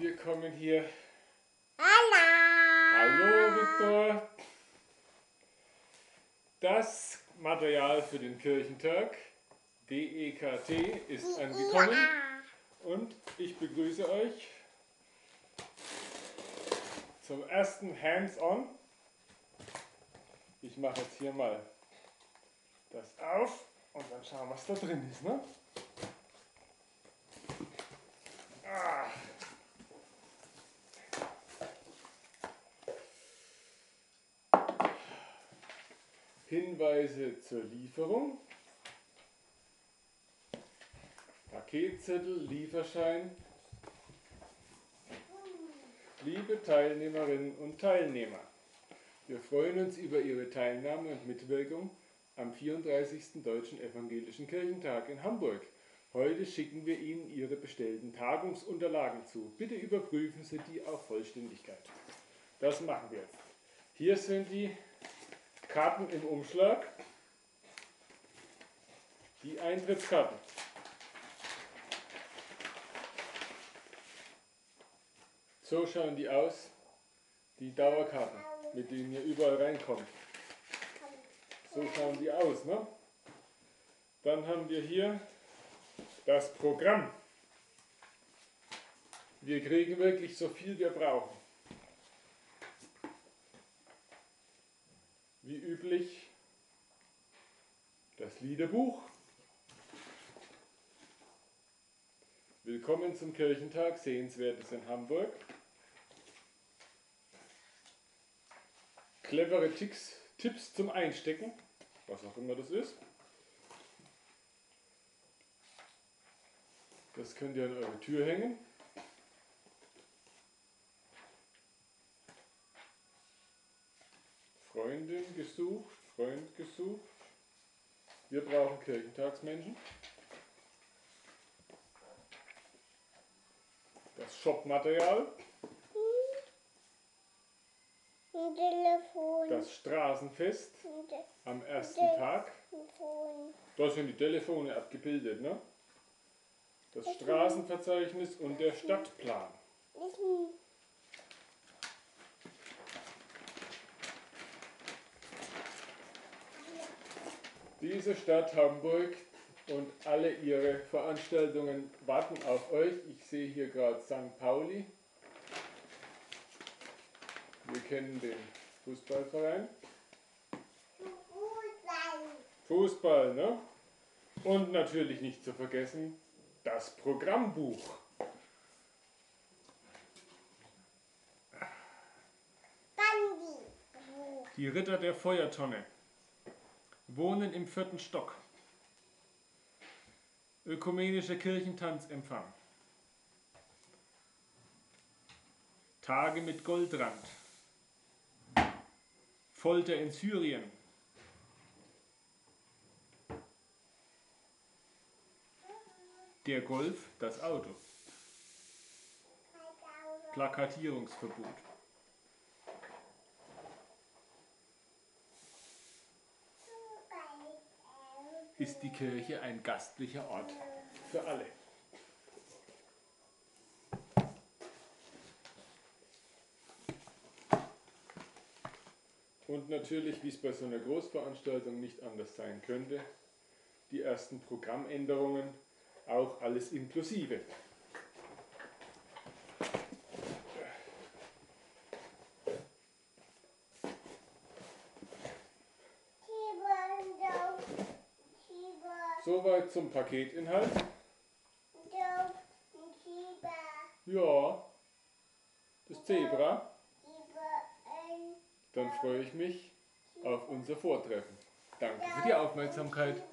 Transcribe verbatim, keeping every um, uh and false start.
Wir kommen hier. Hallo! Hallo Viktor! Das Material für den Kirchentag, D E K T, ist angekommen und ich begrüße euch zum ersten Hands-on. Ich mache jetzt hier mal das auf und dann schauen, was da drin ist. Ne? Ah. Hinweise zur Lieferung, Paketzettel, Lieferschein. Liebe Teilnehmerinnen und Teilnehmer, wir freuen uns über Ihre Teilnahme und Mitwirkung am vierunddreißigsten Deutschen Evangelischen Kirchentag in Hamburg. Heute schicken wir Ihnen Ihre bestellten Tagungsunterlagen zu. Bitte überprüfen Sie die auf Vollständigkeit. Das machen wir jetzt. Hier sind die Karten im Umschlag, die Eintrittskarten. So schauen die aus, die Dauerkarten, mit denen ihr überall reinkommt. So schauen die aus, ne? Dann haben wir hier das Programm. Wir kriegen wirklich so viel wir brauchen. Wie üblich das Liederbuch. Willkommen zum Kirchentag, Sehenswertes in Hamburg. Clevere Ticks, Tipps zum Einstecken, was auch immer das ist. Das könnt ihr an eure Tür hängen. Freundin gesucht, Freund gesucht. Wir brauchen Kirchentagsmenschen. Das Shopmaterial. Ein Telefon. Das Straßenfest am ersten Tag. Telefon. Da sind die Telefone abgebildet, ne? Das Straßenverzeichnis und der Stadtplan. Diese Stadt Hamburg und alle ihre Veranstaltungen warten auf euch. Ich sehe hier gerade Sankt Pauli. Wir kennen den Fußballverein. Fußball. Fußball, ne? Und natürlich nicht zu vergessen, das Programmbuch. Bambi. Die Ritter der Feuertonne. Wohnen im vierten Stock. Ökumenischer Kirchentanzempfang. Tage mit Goldrand. Folter in Syrien. Der Golf, das Auto. Plakatierungsverbot. Ist die Kirche ein gastlicher Ort für alle. Und natürlich, wie es bei so einer Großveranstaltung nicht anders sein könnte, die ersten Programmänderungen, auch alles inklusive. Soweit zum Paketinhalt. Ja, das Zebra. Dann freue ich mich auf unser Vortreffen. Danke für die Aufmerksamkeit.